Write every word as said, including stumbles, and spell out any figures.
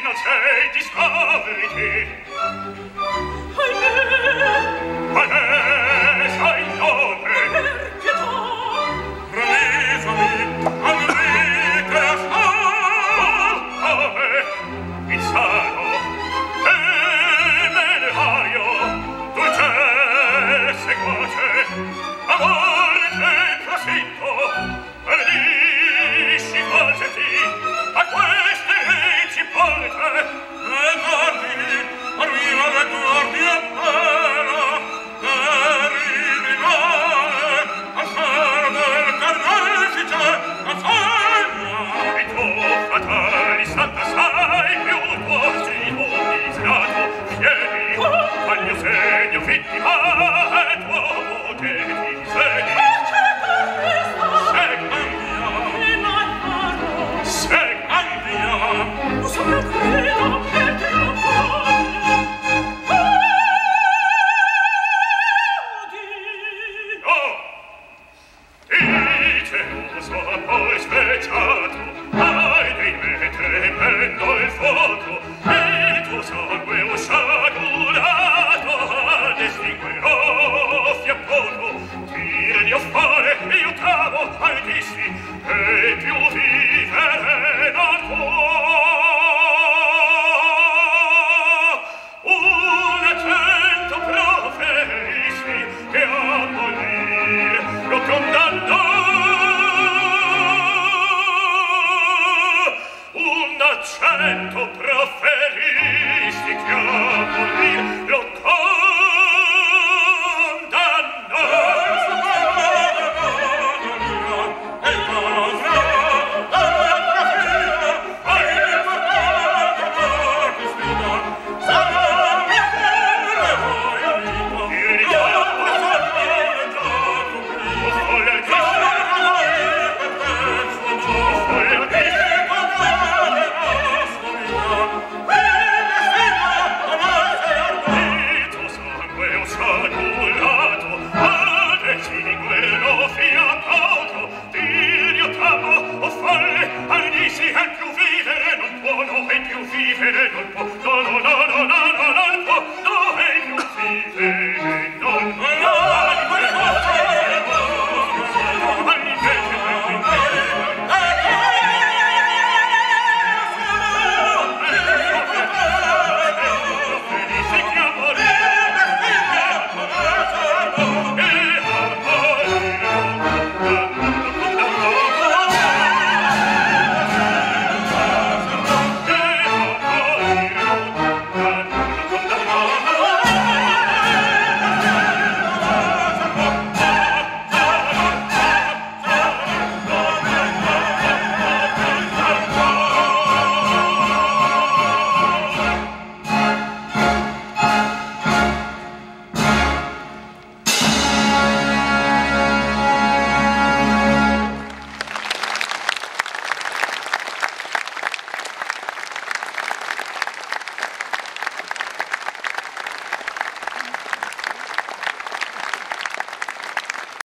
innocenti scovriti. Vanessa in nome. Per pietà. Ravvisami, Enrique Asfave, insano, temerario, dolce seguace, amore prositto, perdici falseti, a queste reci porte, le guardi, arriva le guardi appena, per il rivale, a fare del carnefice, a faglia. E tu, fatali, santa, sai più tuo sino miserato, fieri, al mio segno vittima, e tuo potere ti segni. Seg andiam, seg andiam, lo so che credo che te lo voglio. Oh, dice uso poi specciato, hai di me tremendo il fuoco, il tuo sangue usciagulato, distinguerò fiappoco, tiri a fare, io t'amo, hai dissi, e più vivere non può. Un accento proferissi che a morire lo condannò. Un accento proferisti che a morire lo condannò. Vivere non può,